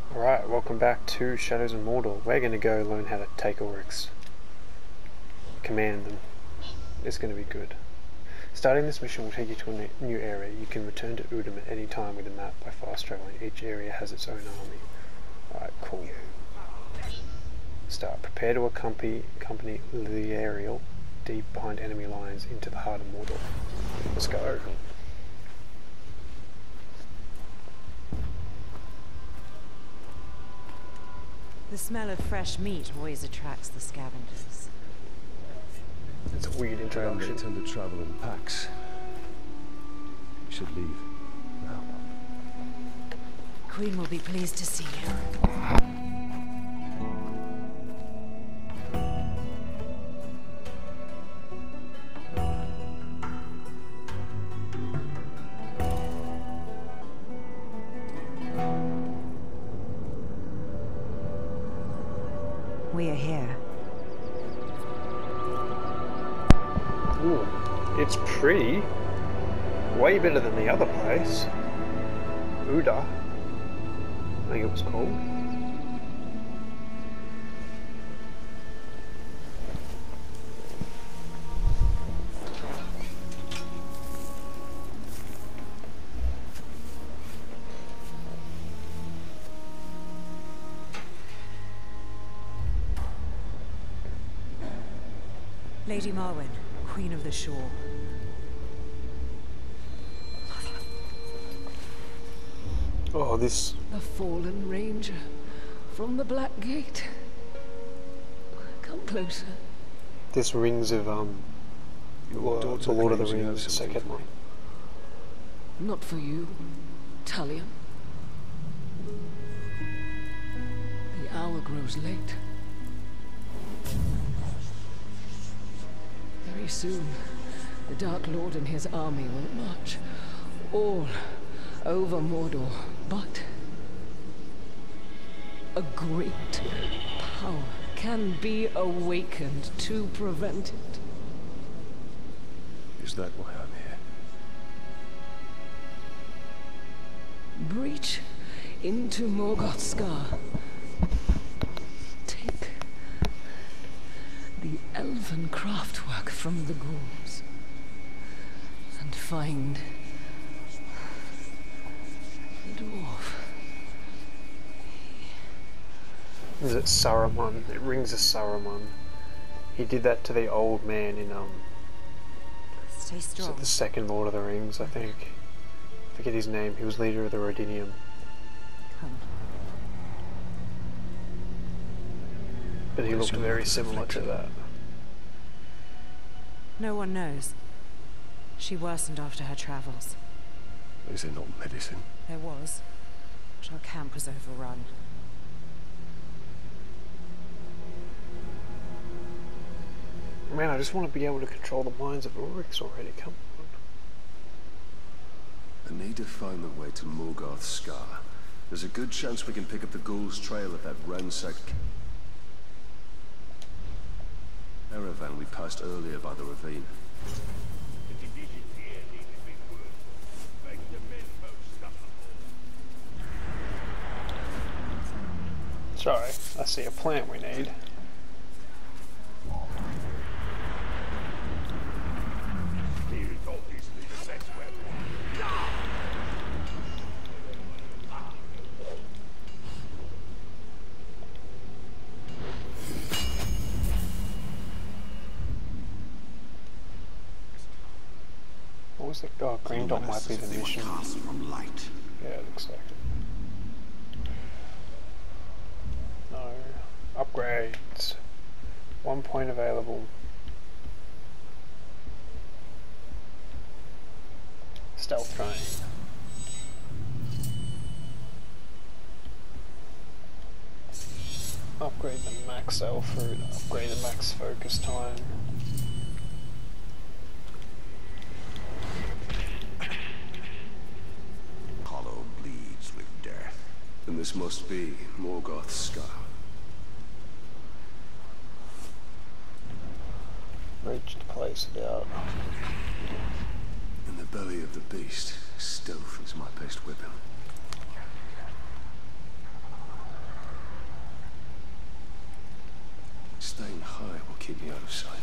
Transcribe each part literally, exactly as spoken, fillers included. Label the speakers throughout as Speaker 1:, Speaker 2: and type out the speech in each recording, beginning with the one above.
Speaker 1: Alright, welcome back to Shadows of Mordor. We're going to go learn how to take Uruks. Command them. It's going to be good. Starting this mission will take you to a new area. You can return to Udum at any time with a map by fast traveling. Each area has its own army. Alright, cool. Start. Prepare to accompany, accompany Liariel deep behind enemy lines into the heart of Mordor. Let's go.
Speaker 2: The smell of fresh meat always attracts the scavengers.
Speaker 1: It's a weird introduction.
Speaker 3: They tend to travel in packs. We should leave now.
Speaker 2: Queen will be pleased to see you. We are here.
Speaker 1: Ooh, it's pretty. Way better than the other place. Uda, I think it was called.
Speaker 2: Lady Marwen, Queen of the Shore.
Speaker 1: Oh, this...
Speaker 4: A fallen ranger from the Black Gate. Come closer.
Speaker 1: This rings of, um... Well, the Lord of the Rings, the second one.
Speaker 4: Not for you, Talion. The hour grows late. Very soon, the Dark Lord and his army will march all over Mordor, but a great power can be awakened to prevent it.
Speaker 3: Is that why I'm here?
Speaker 4: Breach into Morgoth's Scar. Take the elven craftwork from the ghouls and find the dwarf.
Speaker 1: Is it Saruman? It rings a Saruman. He did that to the old man in, um...
Speaker 2: Stay
Speaker 1: is
Speaker 2: strong.
Speaker 1: it the second Lord of the Rings, I think? I forget his name. He was leader of the Rhodinium.
Speaker 2: Come.
Speaker 1: But he looked very similar to that.
Speaker 2: No one knows. She worsened after her travels.
Speaker 3: Is there not medicine?
Speaker 2: There was, but our camp was overrun.
Speaker 1: Man, I just want to be able to control the minds of Uruks already. Come on.
Speaker 3: I need to find the way to Morgoth's Scar. There's a good chance we can pick up the ghouls' trail at that ransacked caravan we passed earlier by the ravine.
Speaker 1: Sorry, I see a plant we need. What was it? Oh, green dot might be the mission. Yeah, it looks like it. No. Upgrades. One point available. Stealth train. Upgrade the max Alfred. Upgrade the max focus time.
Speaker 3: And this must be Morgoth's Scar.
Speaker 1: Reached, place it out.
Speaker 3: In the belly of the beast, stealth is my best weapon. keep me out of sight.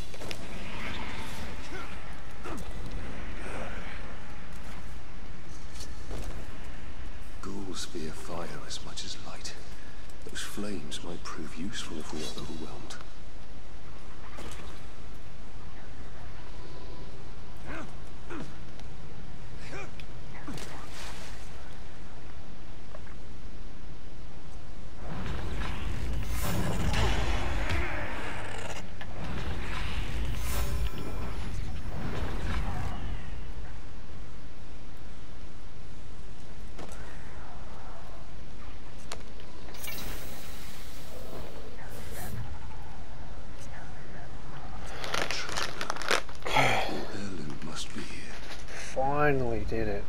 Speaker 3: Ghouls fear fire as much as light. Those flames might prove useful if we are overwhelmed.
Speaker 1: Finally did it.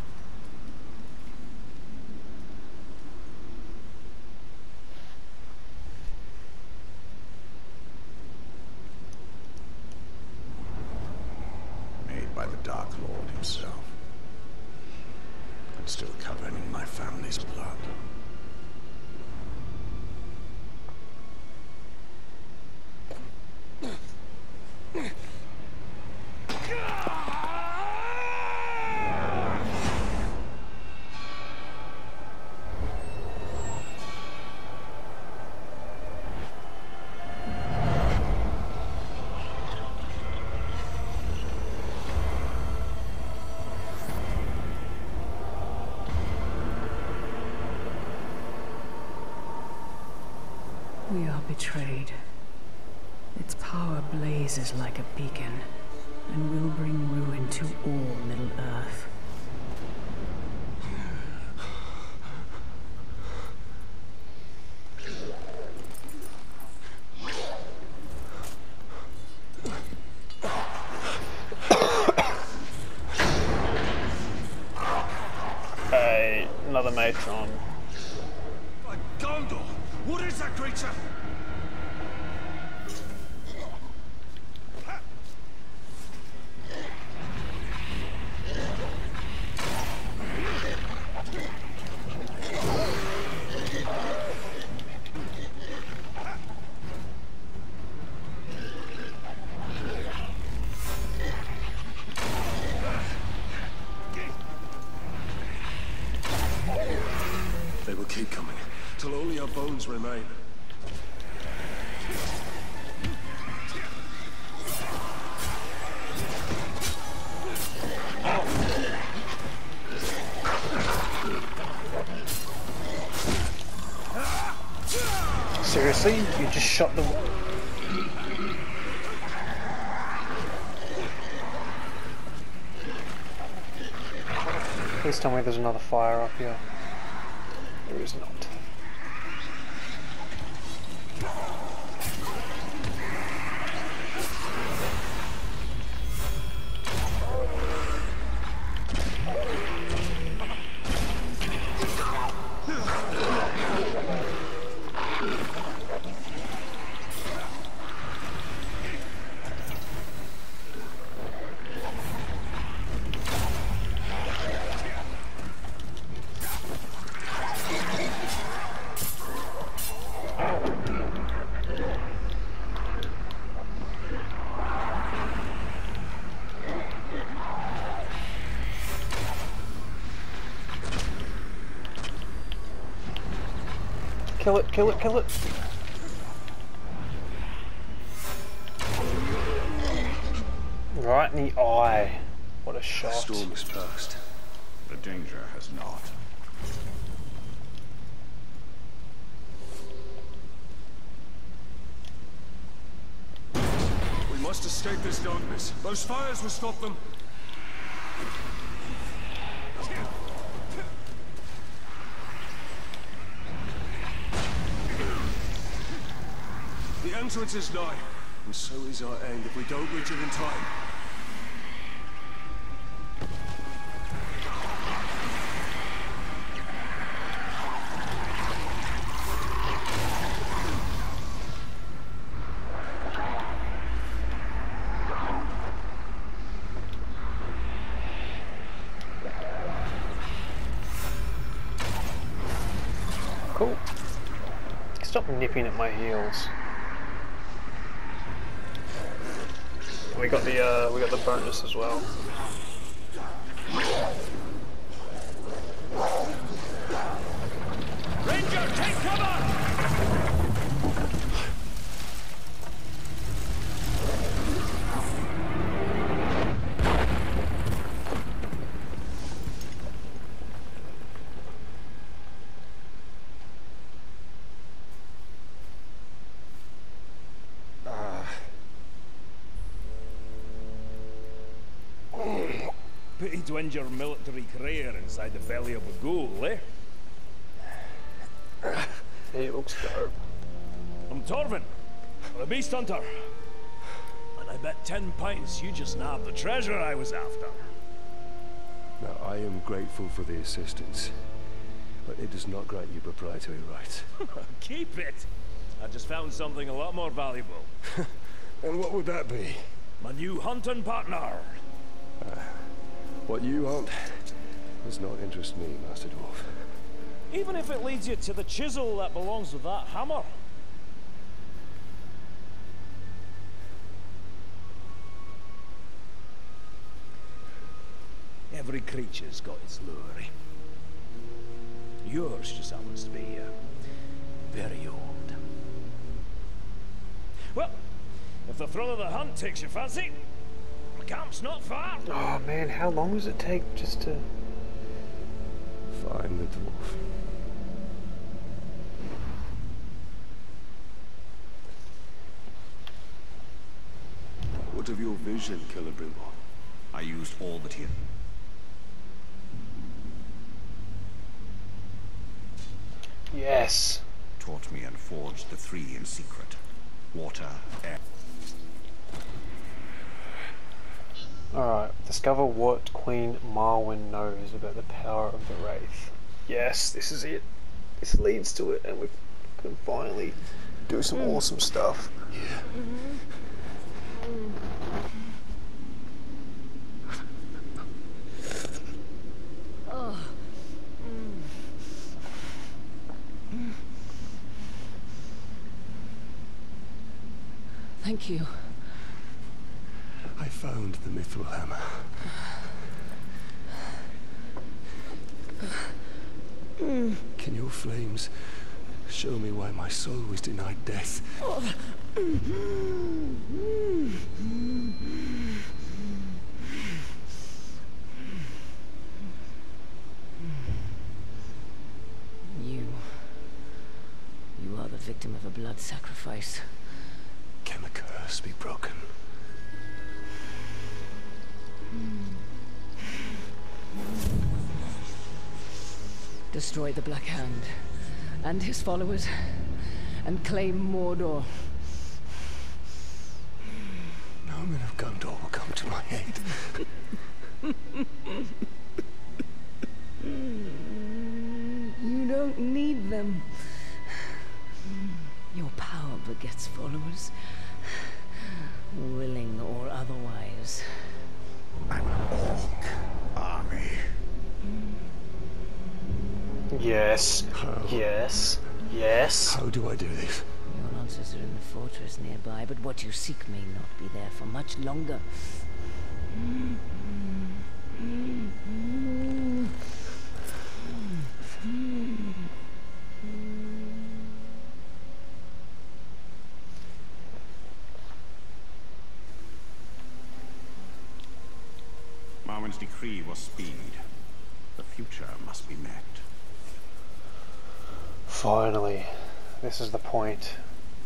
Speaker 5: Made by the Dark Lord himself. And still covered in my family's blood.
Speaker 4: We are betrayed. Its power blazes like a beacon, and will bring ruin to all Middle-earth.
Speaker 1: Hey, another matron.
Speaker 3: By Gondor! What is that creature? They will keep coming, till only our bones remain.
Speaker 1: Seriously? You just shot the... Please tell me there's another fire up here. There is not. Kill it, kill it, kill it! Right in the eye. What a shot.
Speaker 3: The storm is past.
Speaker 5: The danger has not.
Speaker 3: We must escape this darkness. Those fires will stop them. The entrance is nigh, and so is our end if we don't reach it in time.
Speaker 1: Cool. Stop nipping at my heels. We got the uh, we got the bonus as well.
Speaker 6: Ranger, take cover! Pity to end your military career inside the belly of a ghoul, eh?
Speaker 1: He looks dope.
Speaker 6: I'm Torvin, the Beast Hunter. And I bet ten pints you just nabbed the treasure I was after.
Speaker 3: Now, I am grateful for the assistance, but it does not grant you proprietary rights.
Speaker 6: Keep it! I just found something a lot more valuable.
Speaker 3: And what would that be?
Speaker 6: My new hunting partner.
Speaker 3: Uh, what you hunt does not interest me, Master Dwarf.
Speaker 6: Even if it leads you to the chisel that belongs with that hammer. Every creature's got its lure. Yours just happens to be uh, very old. Well, if the thrill of the hunt takes your fancy, the camp's not far.
Speaker 1: Oh man, how long does it take just to...
Speaker 3: Find the dwarf. What of your vision, Celebrimbor?
Speaker 5: I used all that he...
Speaker 1: Yes.
Speaker 5: taught me and forged the three in secret. Water, air...
Speaker 1: Alright, discover what Queen Marwen knows about the power of the Wraith. Yes, this is it. This leads to it, and we can finally do some awesome stuff.
Speaker 3: Yeah.
Speaker 4: Oh. Thank you.
Speaker 3: I found the mithril hammer. Can your flames show me why my soul was denied death?
Speaker 4: You... You are the victim of a blood sacrifice.
Speaker 3: Can the curse be broken?
Speaker 4: Destroy the Black Hand and his followers, and claim Mordor.
Speaker 3: No men of Gondor will come to my aid.
Speaker 4: You don't need them. Your power begets followers, willing or otherwise.
Speaker 5: An orc army.
Speaker 1: Yes.
Speaker 3: How?
Speaker 1: Yes. Yes.
Speaker 3: How do I do this?
Speaker 4: Your answers are in the fortress nearby, but what you seek may not be there for much longer.
Speaker 5: Marwen's decree was speed. The future must be met.
Speaker 1: Finally. This is the point.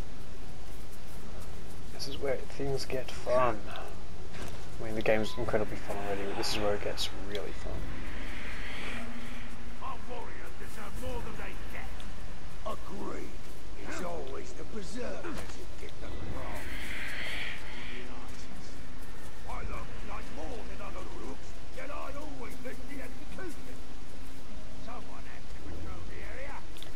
Speaker 1: This is where things get fun. I mean, the game's incredibly fun already, but this is where it gets really fun.
Speaker 6: Our warriors deserve more than they get.
Speaker 7: Agreed. It's always the berserkers who get them wrong.
Speaker 6: I look like more than other Uruks, yet I always pick the execution. Someone has to control the area.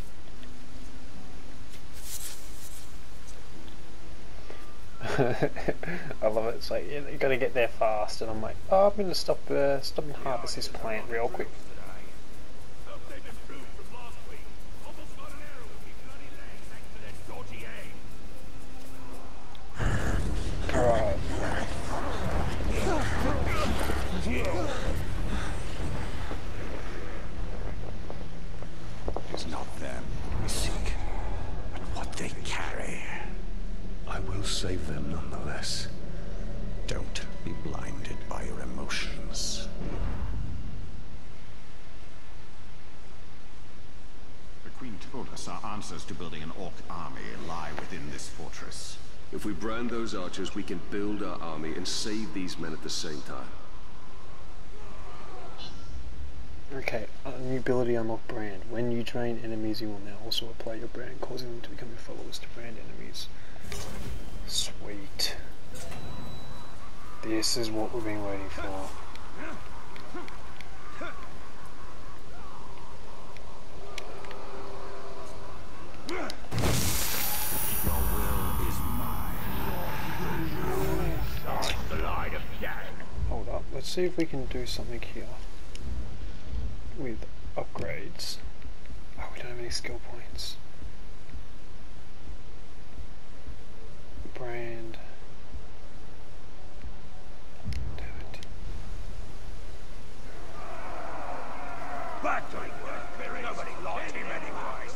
Speaker 1: I love it. It's like, you, know, you gotta get there fast, and I'm like, oh, I'm gonna stop, uh, stop and harvest this plant real quick.
Speaker 6: Updated proof from last week. Almost got an arrow in my bloody leg thanks to that dodgy aim.
Speaker 1: Alright.
Speaker 3: save them nonetheless.
Speaker 5: Don't be blinded by your emotions. The Queen told us our answers to building an orc army lie within this fortress.
Speaker 3: If we brand those archers, we can build our army and save these men at the same time.
Speaker 1: Okay, a new ability unlock brand. When you train enemies, you will now also apply your brand, causing them to become your followers to brand enemies. Sweet. This is what we've been waiting for.
Speaker 5: Your will is mine.
Speaker 6: The light of Shadow.
Speaker 1: Hold up, let's see if we can do something here with upgrades. Oh, we don't have any skill points. Brand. Damn it.
Speaker 6: That ain't worth it. Nobody liked him anyways.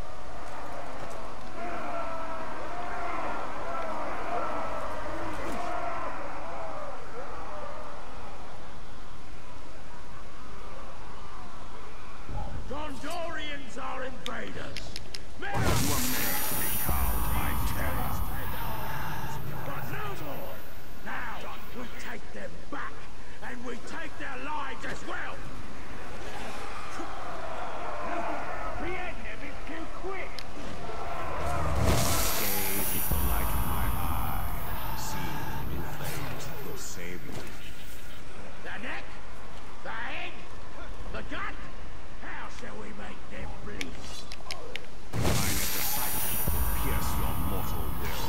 Speaker 6: Gondorians are invaders. Men
Speaker 5: You were made to be cowed by terror.
Speaker 6: but no more. Now we take them back, and we take their lives as well. We ain't never too quick.
Speaker 5: Gaze is the light of my eye. See the new flames that will save you.
Speaker 6: The neck, the head, the gut. How shall we make them bleed?
Speaker 5: Mine is the sight that will pierce your mortal will.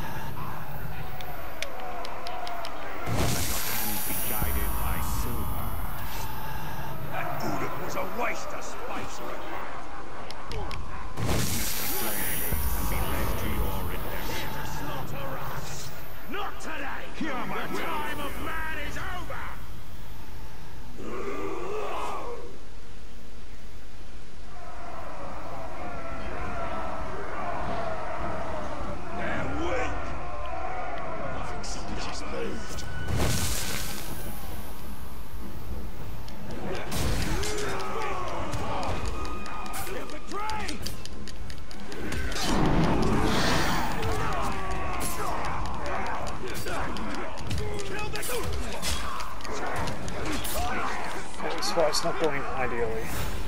Speaker 5: Let your hand be guided by silver.
Speaker 6: That Uruk was a waste of space.
Speaker 5: Witness the flame and be led to your redemption.
Speaker 6: Slaughter us. Not today.
Speaker 5: Hear my
Speaker 6: the
Speaker 5: will.
Speaker 6: time of man is over. They're weak. I think something just moved. Infantry! Kill the
Speaker 1: This fight's not going ideally.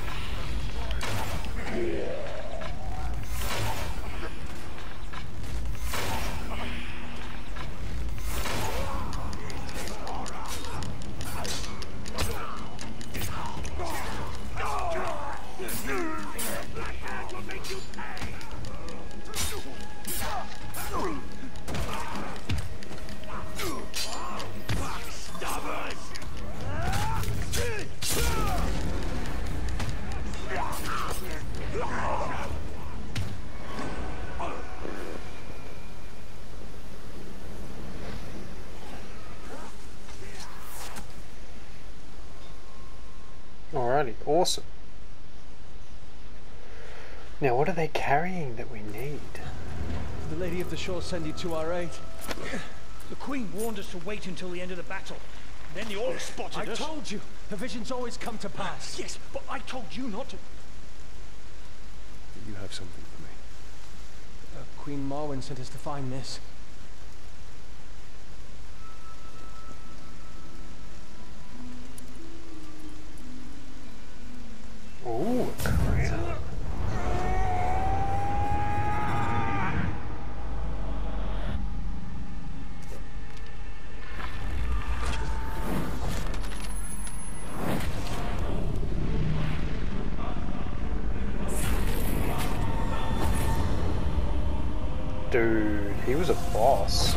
Speaker 1: Alrighty, awesome. Now what are they carrying that we need?
Speaker 8: The Lady of the Shore send you to our aid.
Speaker 9: The Queen warned us to wait until the end of the battle. Then the orcs spotted
Speaker 8: I
Speaker 9: us.
Speaker 8: told you, the visions always come to pass.
Speaker 9: Yes, but I told you not to.
Speaker 3: You have something for me.
Speaker 8: Uh, Queen Marwen sent us to find this.
Speaker 1: Ooh, a crown. Dude, he was a boss.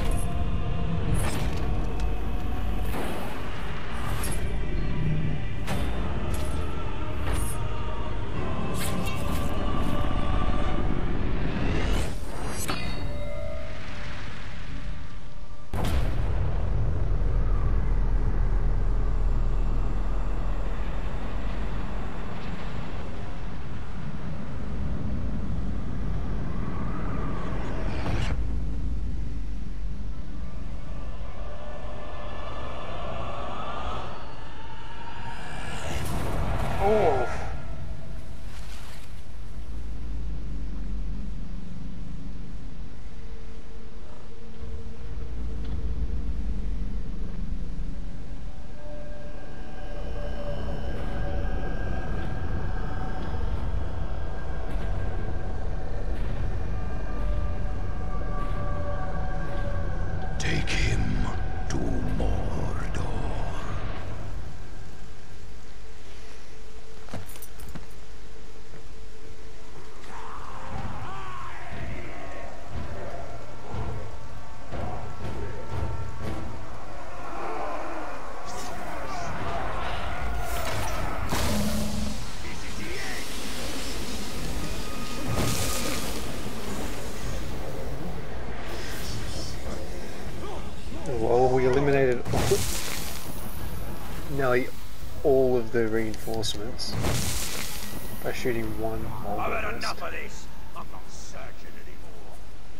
Speaker 1: eliminated all, nearly all of the reinforcements by shooting one mole.
Speaker 6: I've had enough of this. I'm not searching anymore.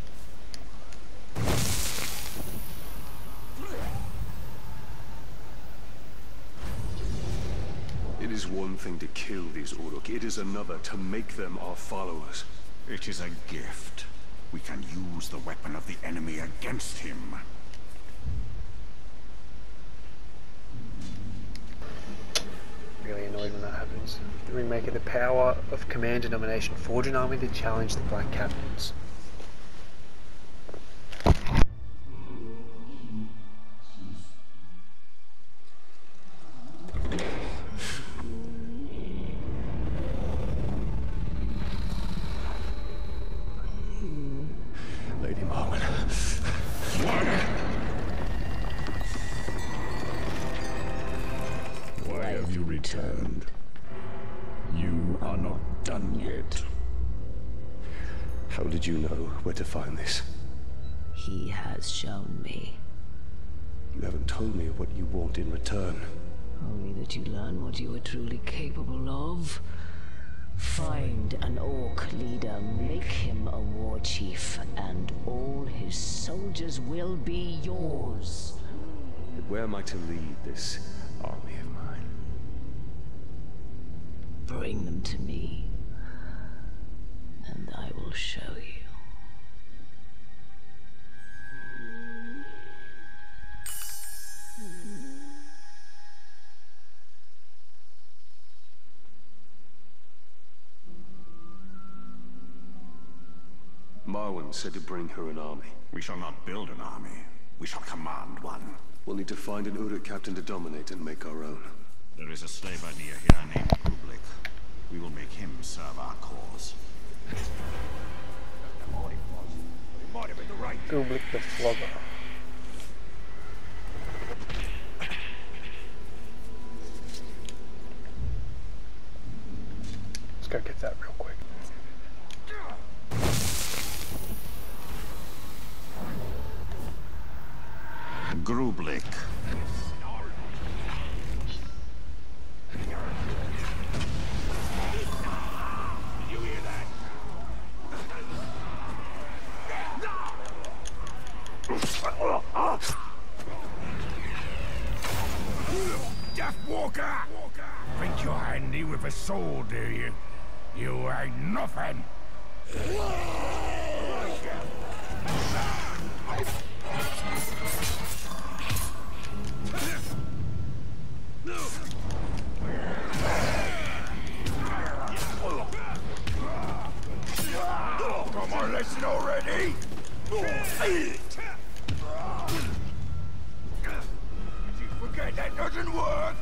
Speaker 3: It is one thing to kill these Uruk, it is another to make them our followers.
Speaker 5: It is a gift. We can use the weapon of the enemy against him.
Speaker 1: Really annoyed when that happens. The ring maker, the power of command and domination. Forge an army to challenge the Black Captains.
Speaker 3: Lady Marwen.
Speaker 10: Why have you returned? You are not done yet.
Speaker 3: How did you know where to find this?
Speaker 11: He has shown me.
Speaker 3: You haven't told me what you want in return.
Speaker 11: Only that you learn what you are truly capable of. Find an orc leader, make him a war chief, and all his soldiers will be yours.
Speaker 3: But where am I to lead this army of mine?
Speaker 11: Bring them to me, and I will show you.
Speaker 3: Marwen said to bring her an army.
Speaker 5: We shall not build an army. We shall command one.
Speaker 3: We'll need to find an Uruk captain to dominate and make our own.
Speaker 5: There is a slave idea here named Grublik. We will make him serve our cause.
Speaker 1: Grublik the Flogger. Let's go get that real quick.
Speaker 5: Grublik.
Speaker 6: Death Walker! Think you're handy with a sword, do you? You ain't nothing! Got my lesson already? Did you forget that doesn't work?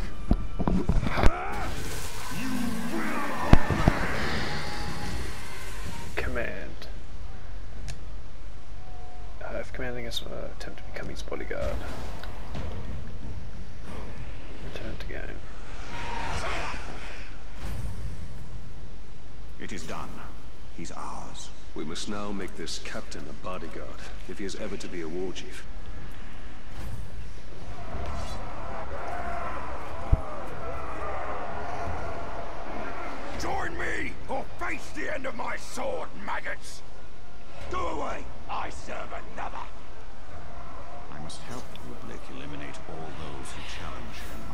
Speaker 1: Command. Uh, if commanding us, uh, attempt to become his bodyguard. Return to game.
Speaker 5: It is done. He's ours.
Speaker 3: We must now make this captain a bodyguard, if he is ever to be a war chief.
Speaker 6: Join me, or face the end of my sword, maggots! Go away, I serve another!
Speaker 5: I must help Grublik eliminate all those who challenge him.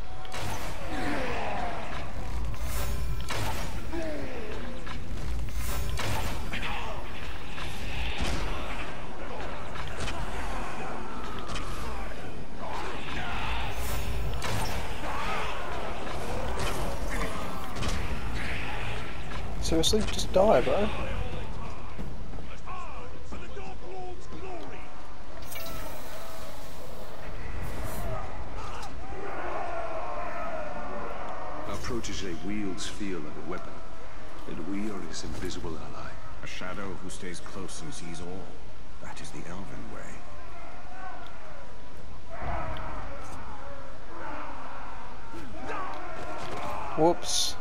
Speaker 1: Seriously? Just die, bro.
Speaker 3: Our protege wields fear like a weapon, and we are his invisible ally.
Speaker 5: A shadow who stays close and sees all. That is the Elven way.
Speaker 1: Whoops.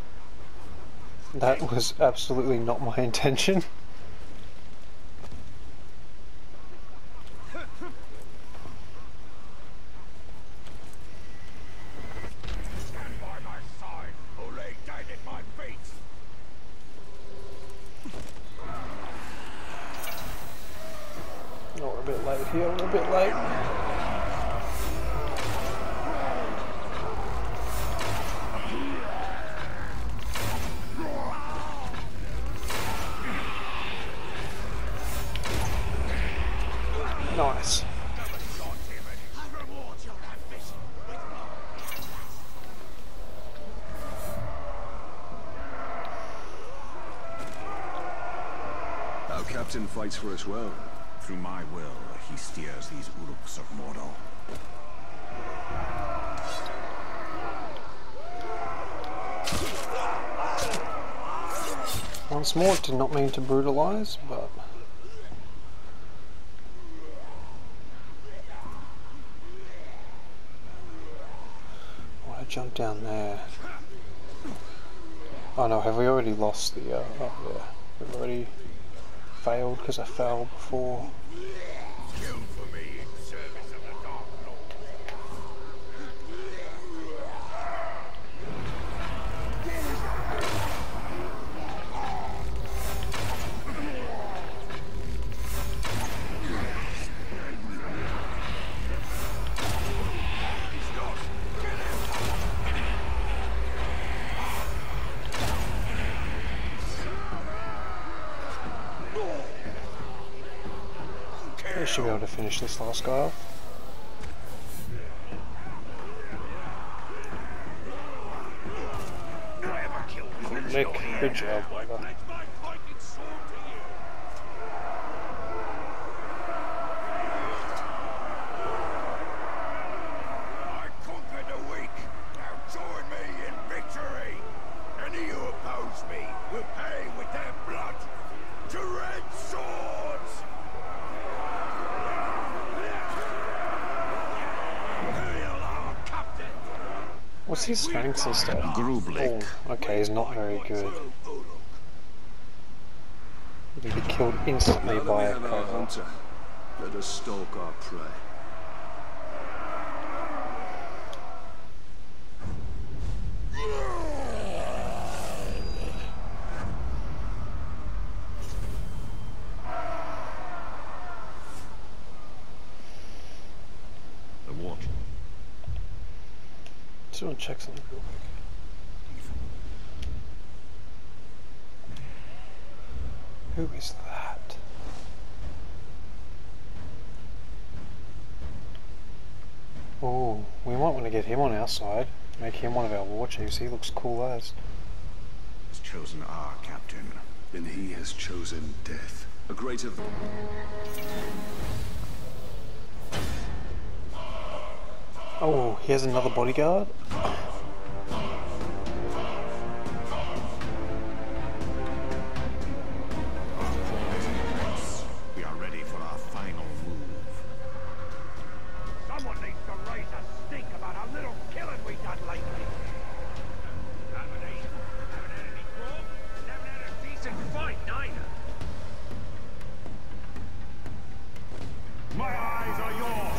Speaker 1: That was absolutely not my intention. a bit late here, we're a bit late. Nice.
Speaker 3: Our captain fights for us well.
Speaker 5: Through my will, he steers these Uruks of Mordor.
Speaker 1: Once more, did not mean to brutalize, but why I jump down there? Oh no, have we already lost the? Uh, oh yeah, we've already failed because I fell before.
Speaker 6: Kill for me in service of the Dark Lord.
Speaker 1: I should be able to finish this last guy off. Nick, good job, brother.
Speaker 6: I conquered the weak. Now join me in victory. Any who oppose me will pay with their blood. To red swords.
Speaker 1: What's his strength and stuff? Oh, okay, he's not very good. He can be killed instantly by a hunter.
Speaker 3: Let us stalk our prey.
Speaker 5: The watch.
Speaker 1: Just want to check something real quick. Who is that? Oh, we might want to get him on our side. Make him one of our war chiefs. He looks cool as.
Speaker 5: Has chosen our captain.
Speaker 3: Then he has chosen death. A greater.
Speaker 1: Oh, he has another bodyguard?
Speaker 5: We are ready for our final move.
Speaker 6: Someone needs to raise a stink about a little killing we done lately. Haven't had any grog, haven't had a decent fight neither. My eyes are yours.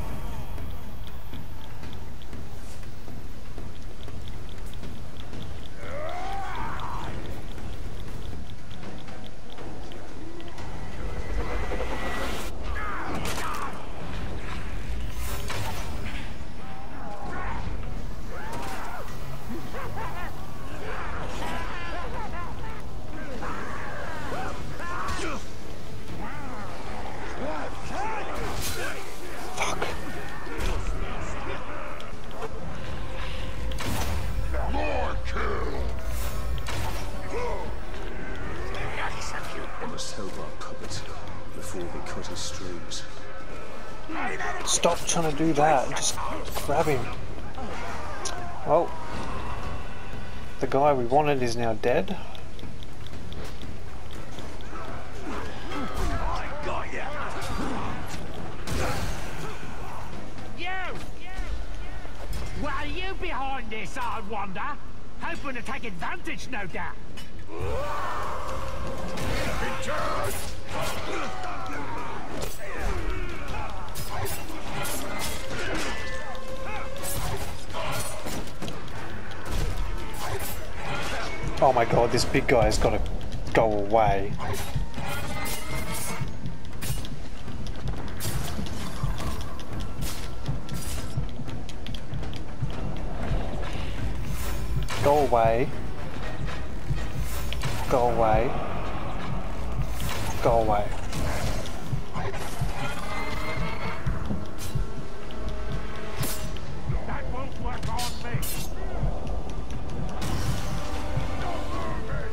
Speaker 1: Stop trying to do that and just grab him. Well, the guy we wanted is now dead.
Speaker 6: I got ya. You! What are you behind this, I wonder? Hoping to take advantage, no doubt. Return!
Speaker 1: Oh my god, this big guy has got to go away. Go away. Go away. Go away.
Speaker 6: That won't work on me. Don't move it.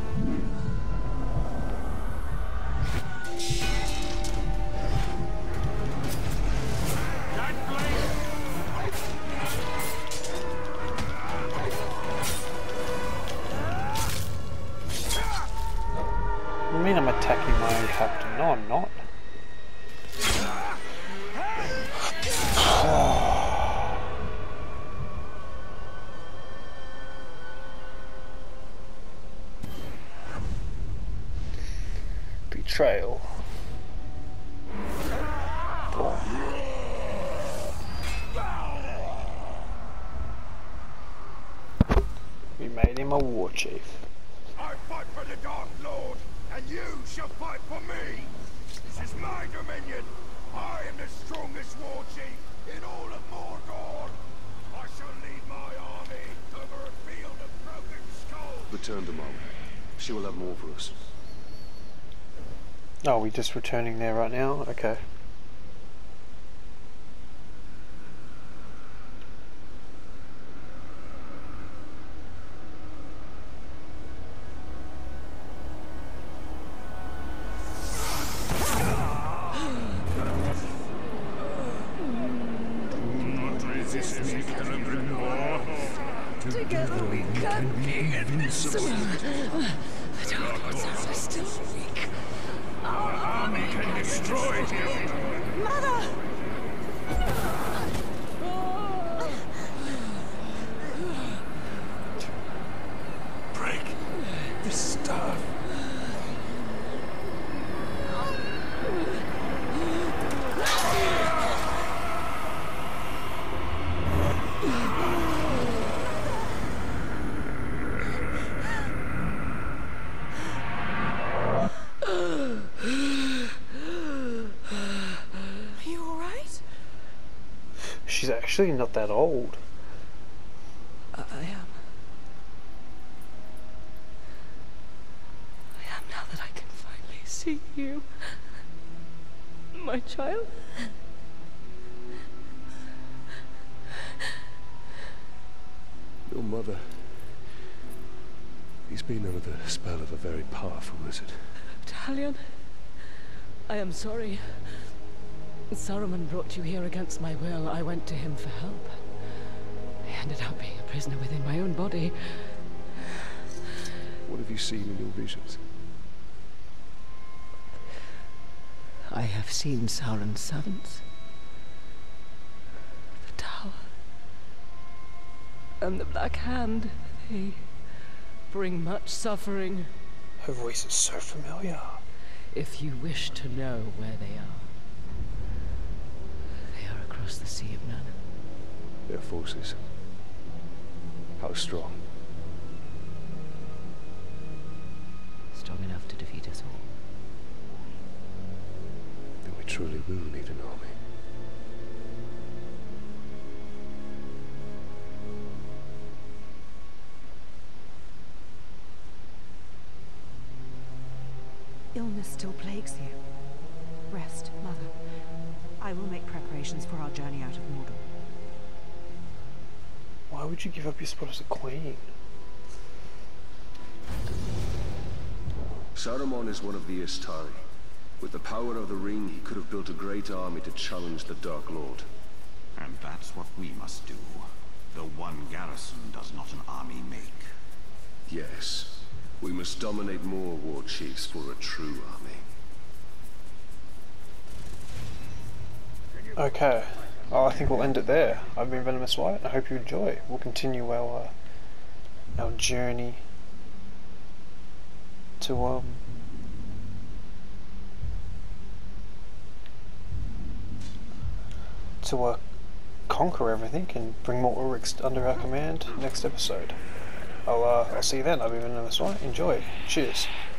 Speaker 6: That blade.
Speaker 1: I mean, I'm attacking my own captain. No, I'm not. Betrayal. We made him a war chief.
Speaker 6: I fight for the Dark Lord, and you shall fight for me. This is my dominion. I am the strongest war chief in all of Mordor. I shall lead my army over a field of broken skulls.
Speaker 3: Return to Mom. She will have more for us.
Speaker 1: Oh, we just returning there right now? Okay.
Speaker 11: Together we can be invincible. The Dark Lords are still weak. Our army can destroy you. Mother!
Speaker 3: Break this stuff.
Speaker 1: She's actually not that old.
Speaker 11: I am. I am now that I can finally see you. My child.
Speaker 3: Your mother. He's been under the spell of a very powerful wizard.
Speaker 11: Talion, I am sorry. Saruman brought you here against my will. I went to him for help. I ended up being a prisoner within my own body.
Speaker 3: What have you seen in your visions?
Speaker 11: I have seen Sauron's servants. The tower. And the Black Hand. They bring much suffering.
Speaker 1: Her voice is so familiar.
Speaker 11: If you wish to know where they are, they are across the Sea of None.
Speaker 3: Their forces. How strong?
Speaker 11: Strong enough to defeat us all.
Speaker 3: Then we truly will need an army.
Speaker 2: Illness still plagues you. Rest, Mother. I will make preparations for our journey out of Mordor.
Speaker 1: Why would you give up your spot as a queen?
Speaker 3: Saruman is one of the Istari. With the power of the ring, he could have built a great army to challenge the Dark Lord.
Speaker 5: And that's what we must do. The one garrison does not an army make.
Speaker 3: Yes. We must dominate more war chiefs for a true army.
Speaker 1: Okay. Oh, I think we'll end it there. I've been Venomous White. I hope you enjoy. We'll continue our uh, our journey to um to uh, conquer everything and bring more Uruks under our command next episode. I'll uh, I'll see you then. I've been Venomous White. Enjoy. Cheers.